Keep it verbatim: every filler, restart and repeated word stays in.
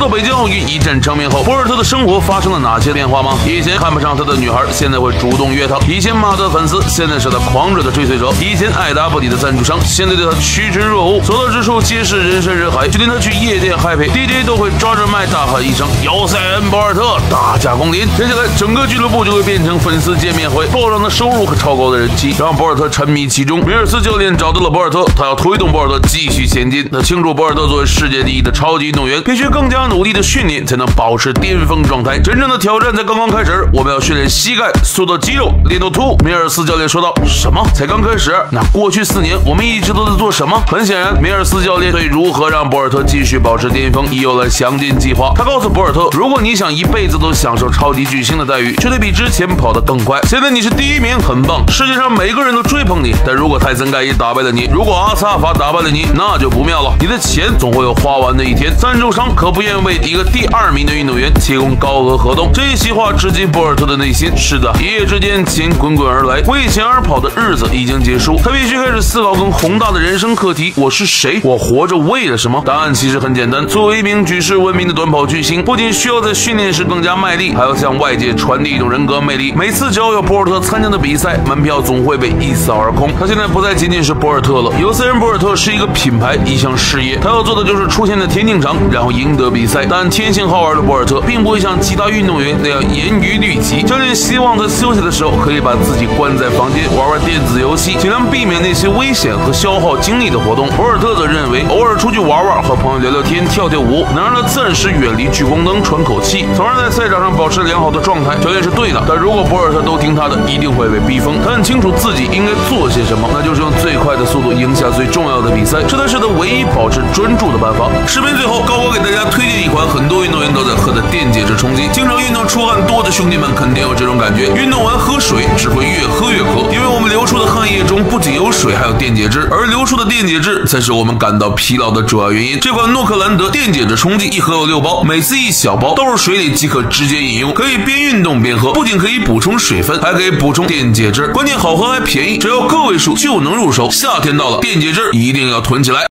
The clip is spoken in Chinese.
到北京奥运一战成名后，博尔特的生活发生了哪些变化吗？以前看不上他的女孩，现在会主动约他；以前骂他的粉丝，现在是他狂热的追随者；以前爱答不理的赞助商，现在对他趋之若鹜，所到之处皆是人山人海，就连他去夜店嗨陪 D J 都会抓着麦大喊一声姚塞恩博尔特，大驾光临。接下来整个俱乐部就会变成粉丝见面会，暴涨的收入和超高的人气让博尔特沉迷其中。米尔斯教练找到了博尔特，他要推动博尔特继续前进。他清楚博尔特作为世界第一的超级运动员，必须更加努力的训练才能保持巅峰状态。真正的挑战才刚刚开始，我们要训练膝盖，塑造肌肉，练到秃。米尔斯教练说道：“什么？才刚开始？那过去四年我们一直都在做什么？”很显然，米尔斯教练对如何让博尔特继续保持巅峰已有了详尽计划。他告诉博尔特，如果你想一辈子都享受超级巨星的待遇，就得比之前跑得更快。现在你是第一名，很棒，世界上每个人都追捧你。但如果泰森盖伊打败了你，如果阿斯阿法打败了你，那就不妙了。你的钱总会有花完的一天，赞助商可不愿意为一个第二名的运动员提供高额合同。这一席话直击博尔特的内心。是的，一夜之间钱滚滚而来，为钱而跑的日子已经结束，他必须开始思考更宏大的人生课题：我是谁？我活着为了什么？答案其实很简单，作为一名举世闻名的短跑巨星，不仅需要在训练时更加卖力，还要向外界传递一种人格魅力。每次只要有博尔特参加的比赛，门票总会被一扫而空。他现在不再仅仅是博尔特了，尤塞恩博尔特是一个品牌，一项事业。他要做的就是出现在田径场，然后赢得比赛。但天性好玩的博尔特并不会像其他运动员那样严于律己。教练希望他休息的时候可以把自己关在房间玩玩电子游戏，尽量避免那些危险和消耗精力的活动。博尔特则认为，偶尔出去玩玩，和朋友聊聊天、跳跳舞，能让他暂时远离聚光灯，喘口气，从而在赛场上保持良好的状态。教练是对的，但如果博尔特都听他的，一定会被逼疯。他很清楚自己应该做些什么，那就是用最快的速度赢下最重要的比赛，这才是他唯一保持专注的办法。视频最后，高高给大家推荐一款很多运动员都在喝的电解质冲剂。经常运动出汗多的兄弟们肯定有这种感觉，运动完喝水只会越喝越渴，因为我们流出的汗液中不仅有水，还有电解质，而流出的电解质才是我们感到疲劳的主要原因。这款诺克兰德电解质冲剂一盒有六包，每次一小包，倒入水里即可直接饮用，可以边运动边喝，不仅可以补充水分，还可以补充电解质，关键好喝还便宜，只要个位数就能入手。夏天到了，电解质一定要囤起来。